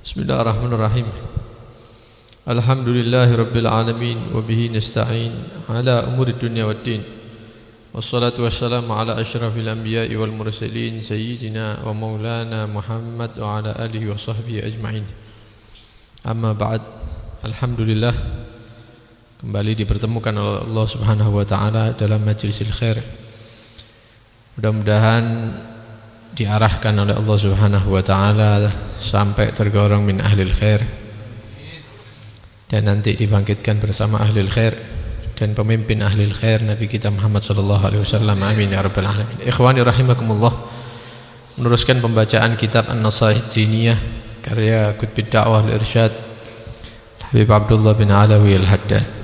Bismillahirrahmanirrahim. Alhamdulillahi rabbil alamin wa bihi nasta'in ala umuri dunya waddin. Wassalatu wassalamu ala asyrafil anbiya'i wal mursalin sayyidina wa maulana Muhammad wa ala alihi wa sahbihi ajma'in. Amma ba'd. Alhamdulillah kembali dipertemukan oleh Allah Subhanahu wa taala dalam majlisil khair. Mudah-mudahan diarahkan oleh Allah Subhanahu wa taala sampai tergolong min ahlil khair dan nanti dibangkitkan bersama ahlil khair dan pemimpin ahlil khair Nabi kita Muhammad sallallahu alaihi wasallam. Amin ya rabbal alamin. Ikhwani rahimakumullah, meneruskan pembacaan kitab An-Nasaih Diniyah karya Qutbid Da'wah al-Irsyad Habib Abdullah bin Alawi al-Haddad.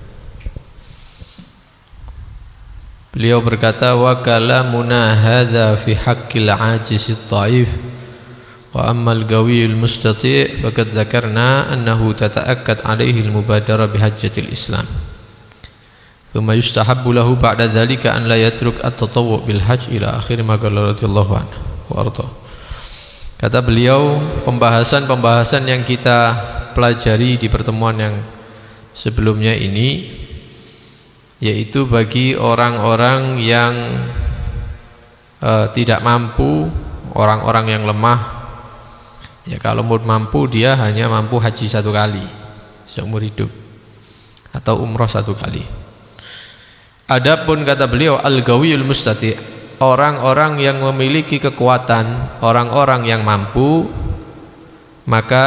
Beliau berkata, wa kalamuna hadza fi haqqil ajiz at-ta'if wa amma al-qawi al-mustati' faqad dzakarna annahu tata'akkad alaihi al-mubadara bi hajjatil Islam. Thumma yustahabbu lahu ba'da dzalika an la yatruk at-tatawwu' bil hajj ila akhir ma qala radhiyallahu anhu wa arda. Kata beliau, pembahasan-pembahasan yang kita pelajari di pertemuan yang sebelumnya ini, yaitu bagi orang-orang yang tidak mampu, orang-orang yang lemah. Ya, kalau mampu, dia hanya mampu haji satu kali seumur hidup atau umrah satu kali. Adapun kata beliau al-qawiyul mustati', orang-orang yang memiliki kekuatan, orang-orang yang mampu, maka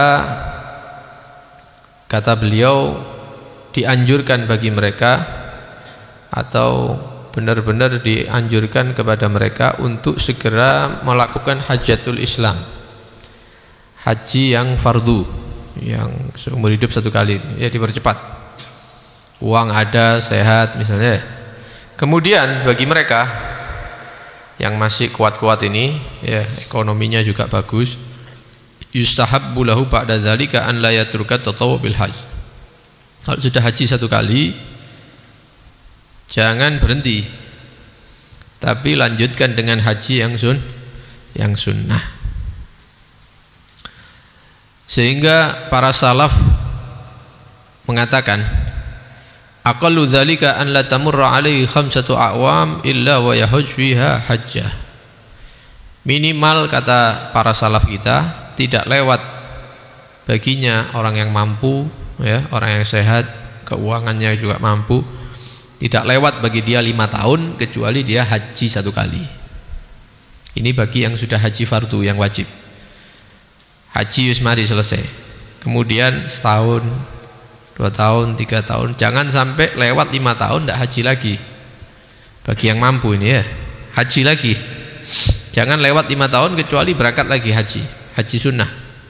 kata beliau dianjurkan bagi mereka atau benar-benar dianjurkan kepada mereka untuk segera melakukan hajatul Islam, haji yang fardu, yang seumur hidup satu kali, ya dipercepat. Uang ada, sehat misalnya. Kemudian bagi mereka yang masih kuat-kuat ini, ya ekonominya juga bagus, yustahabbu lahu ba'da dzalika an la yatruka tatawwu bil hajj. Kalau sudah haji satu kali, jangan berhenti, tapi lanjutkan dengan haji yang sunnah. Sehingga para salaf mengatakan, aqallu dzalika an la tamurra alaihi khamsatu a'wam illa wa yahujj fiha hajjah. Minimal, kata para salaf kita, tidak lewat baginya orang yang mampu, ya, orang yang sehat, keuangannya juga mampu, tidak lewat bagi dia 5 tahun kecuali dia haji satu kali. Ini bagi yang sudah haji fardu, yang wajib. Haji mari selesai. Kemudian setahun, 2 tahun, 3 tahun, jangan sampai lewat 5 tahun tidak haji lagi. Bagi yang mampu ini, ya, haji lagi. Jangan lewat 5 tahun kecuali berangkat lagi haji sunnah.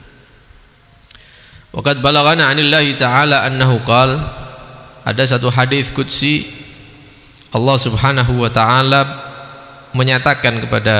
Waqad balaghana 'anillahi ta'ala annahu qala, ada satu hadis qudsi, Allah Subhanahu wa taala menyatakan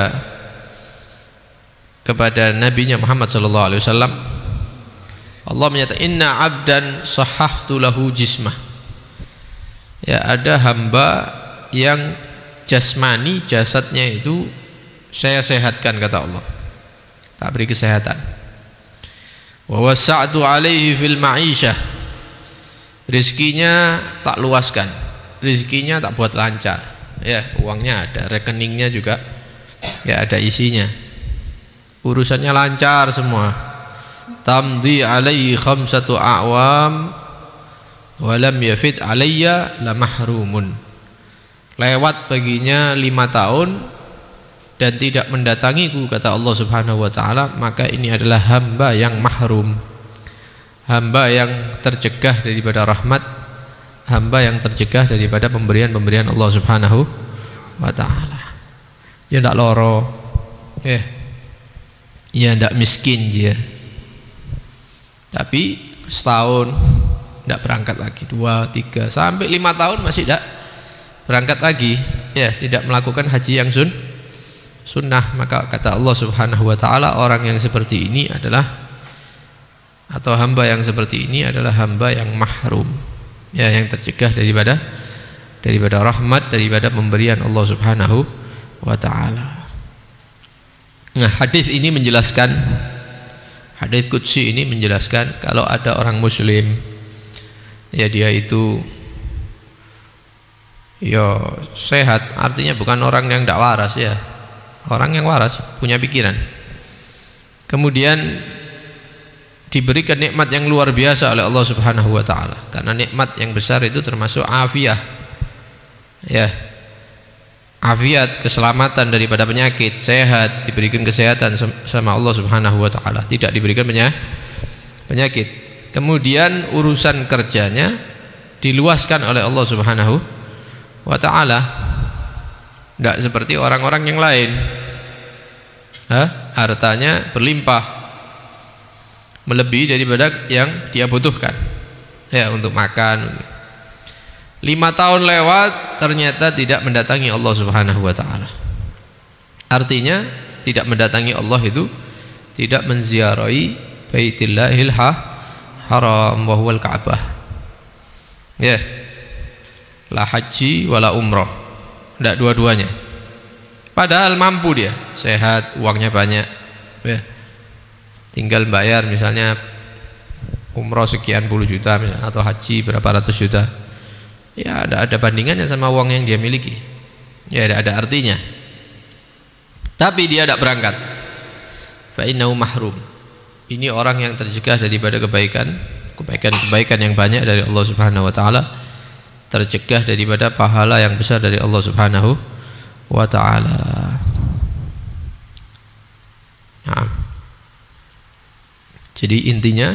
kepada nabinya Muhammad sallallahu alaihi wasallam, Allah menyatakan, inna 'abdan sahhahtu lahu jismah. Ya, ada hamba yang jasmani, jasadnya itu saya sehatkan, kata Allah, tak beri kesehatan. Wa wasa'tu alaihi fil ma'isyah, rizkinya tak luaskan, rizkinya tak buat lancar, ya, uangnya ada, rekeningnya juga ya ada isinya, urusannya lancar semua. Tamdi alaihi khamsatu a'wam wa lam yafid alayya la mahrumun, lewat baginya 5 tahun dan tidak mendatangiku, kata Allah Subhanahu wa taala, maka ini adalah hamba yang mahrum, hamba yang tercegah daripada rahmat, hamba yang tercegah daripada pemberian-pemberian Allah Subhanahu wa taala. Ya ndak loro, ya ndak miskin dia, tapi setahun ndak berangkat lagi, 2, 3 sampai 5 tahun masih ndak berangkat lagi, ya tidak melakukan haji yang sunnah, maka kata Allah Subhanahu wa taala, orang yang seperti ini adalah, atau hamba yang seperti ini adalah hamba yang mahrum, ya, yang tercegah daripada rahmat, daripada pemberian Allah Subhanahu wa taala. Nah, hadis ini menjelaskan Hadits qudsi ini menjelaskan kalau ada orang muslim, ya dia itu ya sehat, artinya bukan orang yang tidak waras ya, orang yang waras, punya pikiran, kemudian diberikan nikmat yang luar biasa oleh Allah Subhanahu wa taala. Karena nikmat yang besar itu termasuk afiah. Ya. Afiat, keselamatan daripada penyakit, sehat, diberikan kesehatan sama Allah Subhanahu wa taala, tidak diberikan penyakit. Kemudian urusan kerjanya diluaskan oleh Allah Subhanahu wa taala. Tidak seperti orang-orang yang lain. Hartanya berlimpah, melebihi daripada yang dia butuhkan. Ya, untuk makan. 5 tahun lewat ternyata tidak mendatangi Allah Subhanahu wa taala. Artinya tidak mendatangi Allah itu tidak menziarahi Baitillahil Haram wa huwal Ka'bah. Ya. La haji wala umrah. Tidak dua-duanya. Padahal mampu dia, sehat, uangnya banyak. Ya. Tinggal bayar misalnya umrah sekian puluh juta misalnya, atau haji berapa ratus juta. Ya ada bandingannya sama uang yang dia miliki. Ya ada artinya. Tapi dia tidak berangkat. Fa innahu mahrum. Ini orang yang tercegah daripada kebaikan yang banyak dari Allah Subhanahu wa taala, tercegah daripada pahala yang besar dari Allah Subhanahu wa taala. Nah. Jadi intinya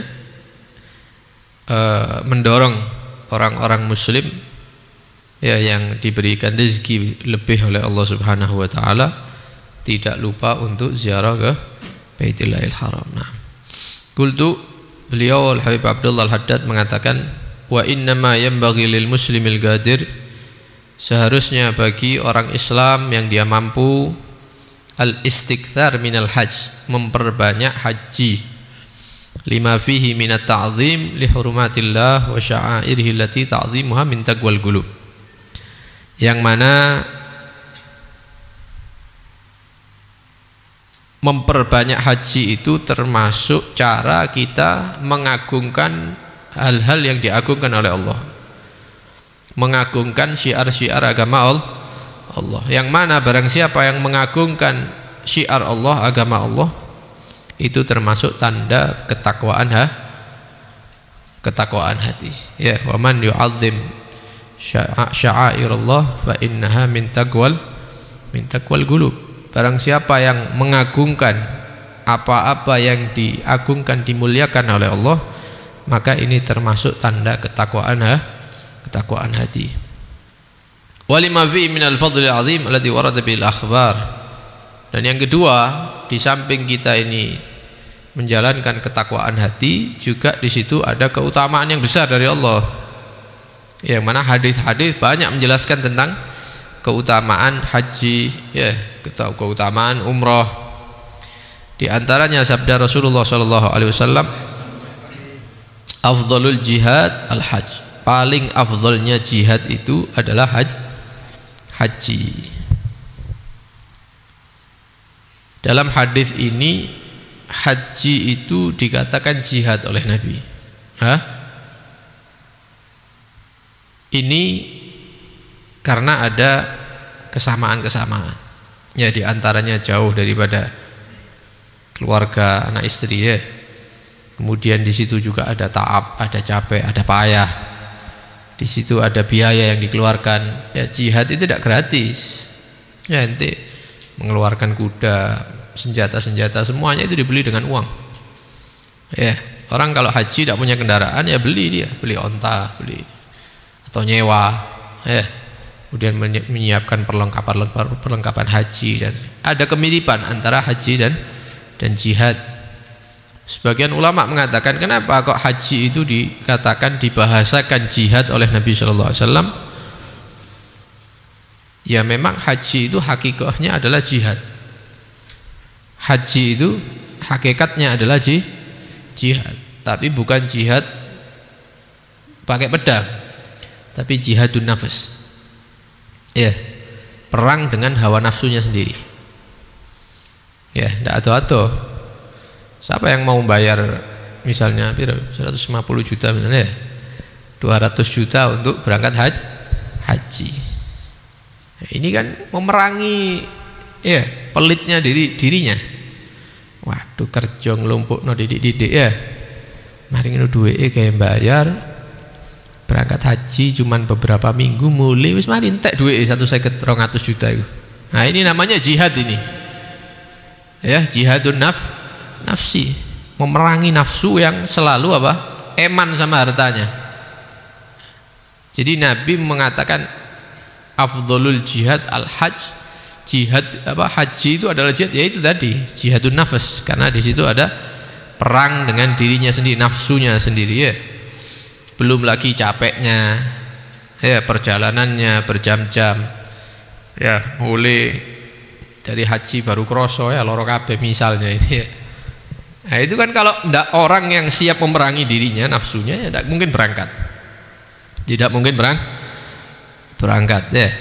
mendorong orang-orang muslim ya yang diberikan rezeki lebih oleh Allah Subhanahu wa taala tidak lupa untuk ziarah ke Baitillahil Haram. Nah, qultu, beliau Al-Habib Abdullah Al-Haddad mengatakan, wa innama yanbaghi lil muslimil qadir, seharusnya bagi orang Islam yang dia mampu, al-istikthar minal hajj, memperbanyak haji, lima fihi minat ta'zim li hurumatillah wa sya'airihi allati ta'zimuha min taqwal qulub, yang mana memperbanyak haji itu termasuk cara kita mengagungkan hal-hal yang diagungkan oleh Allah, mengagungkan syiar-syiar agama Allah, yang mana barang siapa yang mengagungkan syiar Allah, agama Allah, itu termasuk tanda ketakwaan hati. Ya, wa man yu'azzim sya'airallah fa innaha min taqwal qulub. Barang siapa yang mengagungkan apa-apa yang diagungkan, dimuliakan oleh Allah, maka ini termasuk tanda ketakwaan hati. Walima fi minal fadlil azim alladhi warada bil akhbar. Dan yang kedua, di samping kita ini menjalankan ketakwaan hati, juga di situ ada keutamaan yang besar dari Allah, yang mana hadis-hadis banyak menjelaskan tentang keutamaan haji, ya, keutamaan umrah. Di antaranya sabda Rasulullah sallallahu alaihi wasallam, afdhalul jihad al-hajj, paling afdhalnya jihad itu adalah haji. Dalam hadis ini haji itu dikatakan jihad oleh Nabi. Ini karena ada kesamaan-kesamaan. Ya, di antaranya jauh daripada keluarga, anak istri, ya. Kemudian di situ juga ada ta'ab, ada capek, ada payah. Di situ ada biaya yang dikeluarkan. Ya, jihad itu tidak gratis. Ya, nanti mengeluarkan kuda, senjata-senjata, semuanya itu dibeli dengan uang. Ya, orang kalau haji tidak punya kendaraan, ya beli onta, beli atau nyewa, ya. Kemudian menyiapkan perlengkapan haji, dan ada kemiripan antara haji dan jihad. Sebagian ulama mengatakan, kenapa kok haji itu dikatakan dibahasakan jihad oleh Nabi sallallahu alaihi wasallam? Ya, memang haji itu hakikatnya adalah jihad. Haji itu hakikatnya adalah jihad, tapi bukan jihad pakai pedang, tapi jihadun nafs. Ya, perang dengan hawa nafsunya sendiri. Ya, tidak ado-ado. Siapa yang mau bayar misalnya 150 juta misalnya, 200 juta untuk berangkat haji. Nah, ini kan memerangi ya pelitnya dirinya. Waduh, kerja nglumpukno didik-didik ya. Mari ngono duweke gawe bayar berangkat haji cuman beberapa minggu mulai wis mari entek duweke 150 200 juta itu. Nah, ini namanya jihad ini. Ya, jihadun nafsi, memerangi nafsu yang selalu apa? Eman sama hartanya. Jadi Nabi mengatakan afdhalul jihad al-hajj. Jihad haji itu adalah jihad, yaitu tadi jihadun nafs, karena di situ ada perang dengan dirinya sendiri, nafsunya sendiri ya. Belum lagi capeknya ya, perjalanannya berjam-jam ya, mulai dari haji baru kroso ya loro kabeh misalnya ini ya. Nah, itu kan kalau ndak orang yang siap memerangi dirinya, nafsunya ya tidak mungkin berangkat. Tidak mungkin berangkat ya.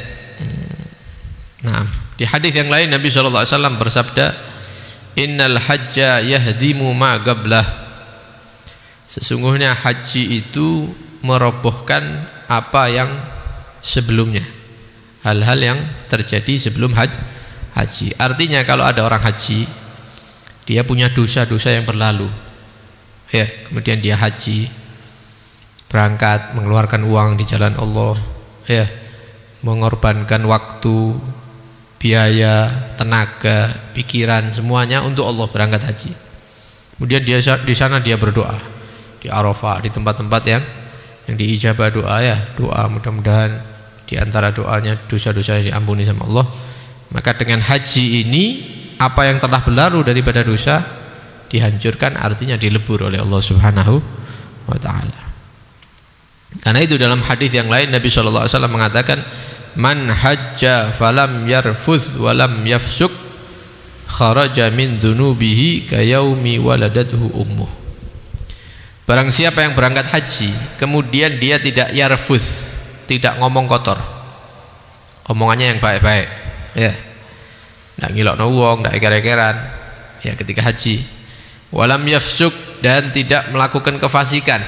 Nah, di hadis yang lain Nabi SAW bersabda, innal hajja yahdimu ma qablah. Sesungguhnya haji itu merobohkan apa yang sebelumnya, hal-hal yang terjadi sebelum haji. Artinya kalau ada orang haji, dia punya dosa-dosa yang berlalu ya, kemudian dia haji, berangkat mengeluarkan uang di jalan Allah ya, mengorbankan waktu, biaya, tenaga, pikiran, semuanya untuk Allah, berangkat haji. Kemudian dia di sana dia berdoa di Arafah, di tempat-tempat yang diijabah doa ya, doa mudah-mudahan di antara doanya dosa-dosa yang diampuni sama Allah. Maka dengan haji ini apa yang telah berlalu daripada dosa dihancurkan, artinya dilebur oleh Allah Subhanahu wa taala. Karena itu dalam hadis yang lain Nabi SAW mengatakan, man hajja falam yarfuz walam yafsuk kharaja min dunubihi kayaumi waladathu ummuh. Barang siapa yang berangkat haji kemudian dia tidak yarfuz, tidak ngomong kotor, omongannya yang baik-baik ya, tidak ngilokno wong, tidak eker-ekeran ya ketika haji, walam yafsuk, dan tidak melakukan kefasikan,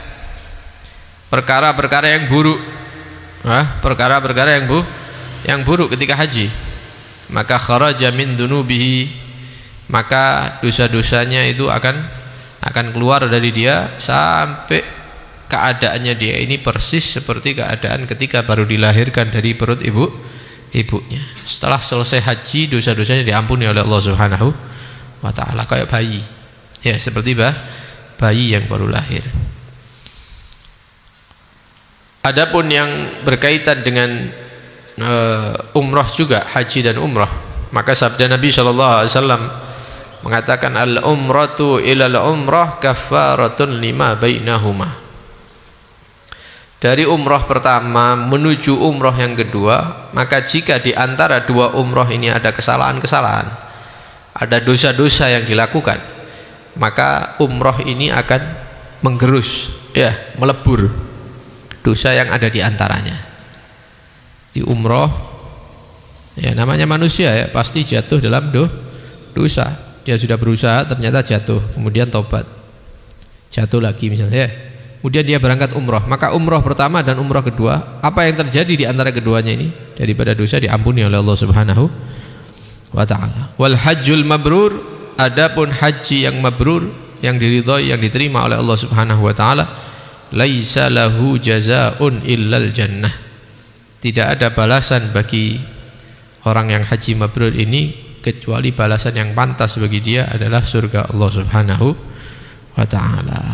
perkara-perkara yang buruk, perkara-perkara yang buruk ketika haji, maka kharaja min dunubihi, maka dosa-dosanya itu akan keluar dari dia sampai keadaannya dia ini persis seperti keadaan ketika baru dilahirkan dari perut ibunya. Setelah selesai haji, dosa-dosanya diampuni oleh Allah Subhanahu wa taala, kayak bayi ya, seperti bayi yang baru lahir. Adapun yang berkaitan dengan umrah juga, haji dan umrah, maka sabda Nabi SAW mengatakan, al-umratu ilal umrah kafaratun lima bainahuma. Dari umrah pertama menuju umrah yang kedua, maka jika di antara dua umrah ini ada kesalahan-kesalahan, ada dosa-dosa yang dilakukan, maka umrah ini akan menggerus ya, melebur dosa yang ada di antaranya. Di umrah ya, namanya manusia ya, pasti jatuh dalam dosa. Dia sudah berusaha ternyata jatuh, kemudian tobat, jatuh lagi misalnya ya. Kemudian dia berangkat umrah, maka umrah pertama dan umrah kedua, apa yang terjadi di antara keduanya ini daripada dosa diampuni oleh Allah Subhanahu wa taala. Wal hajjul mabrur, adapun haji yang mabrur, yang diridhai, yang diterima oleh Allah Subhanahu wa taala, laisa lahu jazaa'un illal jannah. Tidak ada balasan bagi orang yang haji mabrur ini kecuali balasan yang pantas bagi dia adalah surga Allah Subhanahu wa taala.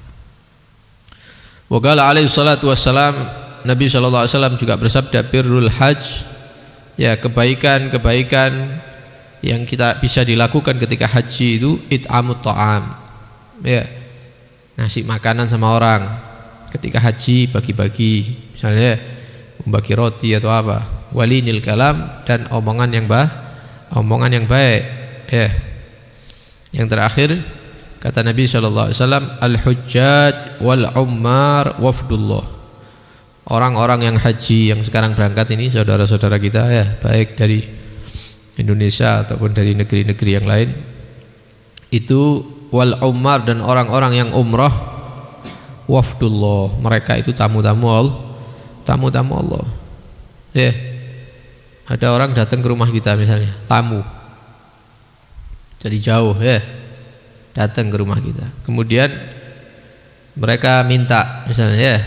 Wa qala alaihi salatu wassalam, Nabi sallallahu alaihi wasallam juga bersabda, birrul hajj, ya kebaikan-kebaikan yang kita bisa dilakukan ketika haji itu it'amut ta'am, ya ngasih makanan sama orang ketika haji, bagi-bagi misalnya membagi roti atau apa, walinil kalam, dan omongan yang baik ya. Yang terakhir kata Nabi SAW, al-hujjaj wal ummar wafdullah. Orang-orang yang haji yang sekarang berangkat ini, saudara-saudara kita ya, baik dari Indonesia ataupun dari negeri-negeri yang lain, itu wal umar, dan orang-orang yang umrah, wafdullah, mereka itu tamu-tamu Allah. Ya. Ada orang datang ke rumah kita misalnya, tamu dari jauh ya, datang ke rumah kita. Kemudian mereka minta misalnya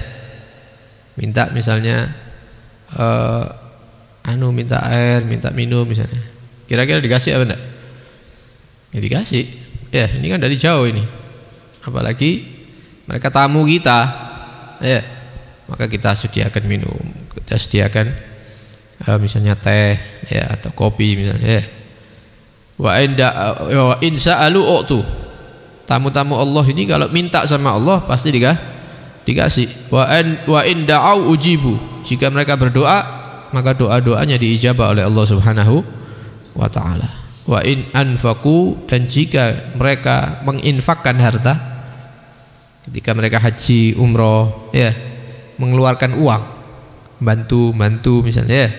minta air, minta minum misalnya. Kira-kira dikasih apa enggak? Ya dikasih. Ya, ini kan dari jauh ini. Apalagi mereka tamu kita. Ya. Maka kita sediakan minum, kita sediakan misalnya teh ya atau kopi misalnya ya. Wa in sa'alu u'tu. Tamu-tamu Allah ini kalau minta sama Allah pasti dikasih. Wa in da'au ujibu. Jika mereka berdoa, maka doa-doanya diijabah oleh Allah Subhanahu wa taala. Wa in anfaqu, dan jika mereka menginfakkan harta ketika mereka haji, umroh ya, mengeluarkan uang, bantu misalnya ya,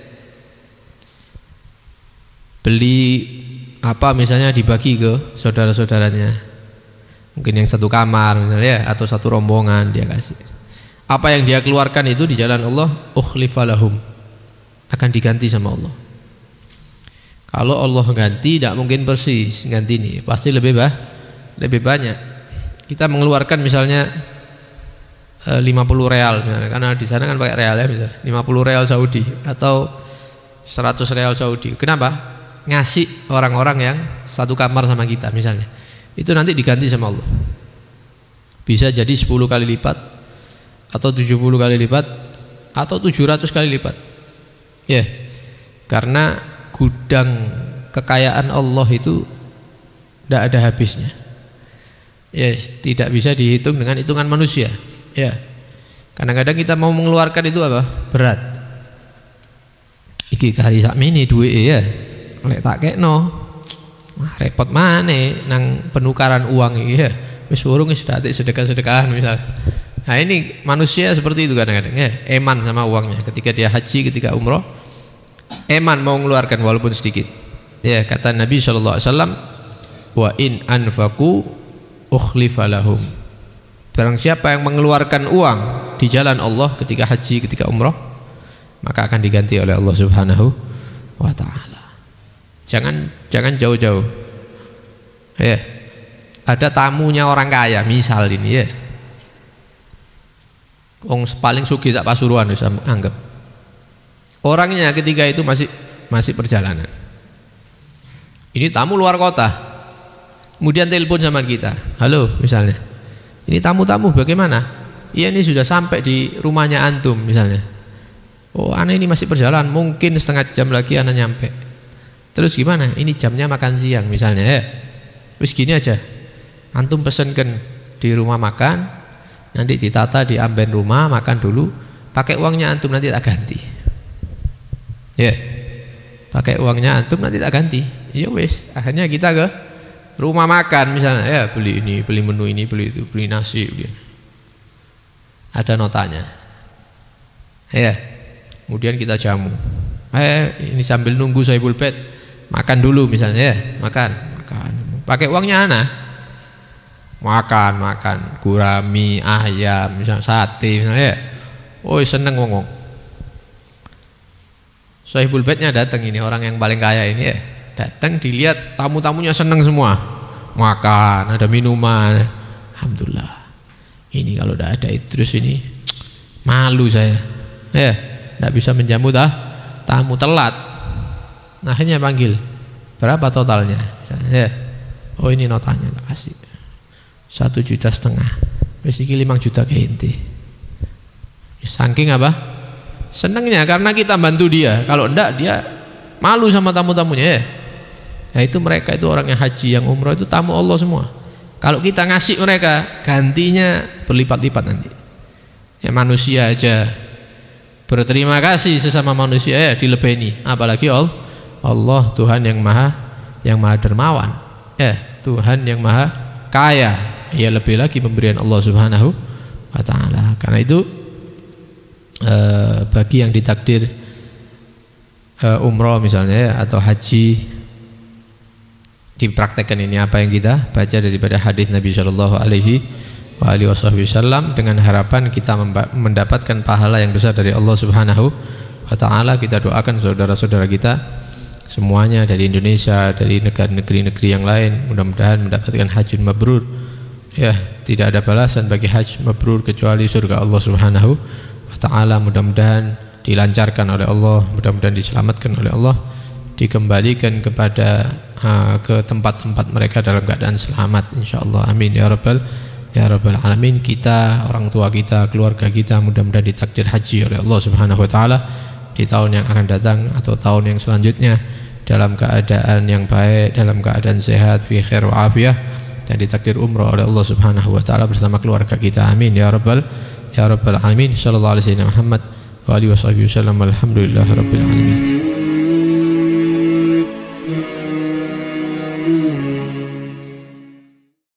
beli apa misalnya dibagi ke saudara-saudaranya, mungkin yang satu kamar misalnya ya, atau satu rombongan dia kasih. Apa yang dia keluarkan itu di jalan Allah, ukhlifalahum, akan diganti sama Allah. Kalau Allah ganti, tidak mungkin persis ganti ini, pasti lebih banyak. Kita mengeluarkan misalnya 50 real misalnya, karena di sana kan pakai real ya, misalnya 50 real Saudi atau 100 real Saudi. Kenapa? Ngasih orang-orang yang satu kamar sama kita misalnya, itu nanti diganti sama Allah. Bisa jadi 10 kali lipat, atau 70 kali lipat, atau 700 kali lipat. Ya, karena gudang kekayaan Allah itu tidak ada habisnya. Ya, tidak bisa dihitung dengan hitungan manusia. Ya, kadang-kadang kita mau mengeluarkan itu apa? Berat. Iki kari sakmene duwike ya. Lek tak kekno. Repot maneh nang penukaran uang iki ya. Wis urung wis datik sedekah-sedekahan misal. Nah, ini manusia seperti itu kadang-kadang ya. Eman sama uangnya ketika dia haji, ketika umroh. Eman mau mengeluarkan walaupun sedikit. Ya, kata Nabi sallallahu alaihi wasallam, wa in anfaqu ukhlifalahum. Barang siapa yang mengeluarkan uang di jalan Allah ketika haji, ketika umrah, maka akan diganti oleh Allah Subhanahu wa taala. Jangan jauh-jauh. Ya. Ada tamunya orang kaya, misal ini ya. Wong paling sugih sak Pasuruan wis anggap. Orangnya ketika itu masih perjalanan. Ini tamu luar kota. Kemudian telepon sama kita. Halo misalnya. Ini tamu-tamu bagaimana? Iya, ini sudah sampai di rumahnya antum misalnya. Oh, aneh ini masih berjalan, mungkin setengah jam lagi aneh nyampe. Terus gimana? Ini jamnya makan siang misalnya ya. Wis gini aja. Antum pesenkan di rumah makan, nanti ditata di amben rumah, makan dulu. Pakai uangnya antum nanti tak ganti. Ya. Pakai uangnya antum nanti tak ganti. Ya wis, akhirnya kita ke rumah makan misalnya ya, beli ini, beli menu ini, beli itu, beli nasi, beli. Ada notanya. Ya. Kemudian kita jamu. Ini sambil nunggu Sahibul Bait, makan dulu misalnya ya, makan. Pakai uangnya ana. Makan, gurami, ayam, misalnya sate misalnya ya. Oh, seneng ngomong. Sahibul Baitnya datang ini, orang yang paling kaya ini ya. Datang dilihat tamu-tamunya seneng semua. Makan, ada minuman. Alhamdulillah. Ini kalau tidak ada Idrus ini malu saya. Ya, tidak bisa menjamu tamu, telat. Nah, akhirnya panggil. Berapa totalnya? Ya. Oh, ini notanya tak kasih. 1,5 juta. Wis iki 5 juta ke inti. Saking apa? Senangnya karena kita bantu dia. Kalau enggak dia malu sama tamu-tamunya ya. Nah, itu mereka itu orang yang haji, yang umroh itu tamu Allah semua. Kalau kita ngasih mereka, gantinya berlipat-lipat nanti. Ya, manusia aja berterima kasih sesama manusia ya dilebeni, apalagi Allah Tuhan yang maha dermawan. Ya, Tuhan yang maha kaya. Ya, lebih lagi pemberian Allah Subhanahu wa taala. Karena itu bagi yang ditakdir umroh misalnya ya, atau haji, dipraktekkan ini apa yang kita baca daripada hadis Nabi sallallahu alaihi wasallam, dengan harapan kita mendapatkan pahala yang besar dari Allah Subhanahu wa taala. Kita doakan saudara-saudara kita semuanya dari Indonesia, dari negeri-negeri yang lain, mudah-mudahan mendapatkan hajjun mabrur. Ya, tidak ada balasan bagi haji mabrur kecuali surga Allah Subhanahu wa taala. Mudah-mudahan dilancarkan oleh Allah, mudah-mudahan diselamatkan oleh Allah, dikembalikan kepada ke tempat-tempat mereka dalam keadaan selamat insyaallah. Amin ya rabbal alamin. Kita, orang tua kita, keluarga kita mudah-mudahan ditakdir haji oleh Allah Subhanahu wa taala di tahun yang akan datang atau tahun yang selanjutnya dalam keadaan yang baik, dalam keadaan sehat, fi khair wa afiyah, dan ditakdir umrah oleh Allah Subhanahu wa taala bersama keluarga kita. Amin ya rabbal alamin. Sallallahu alaihi wasallam Muhammad wa alihi wasallam. Alhamdulillahirabbil alamin.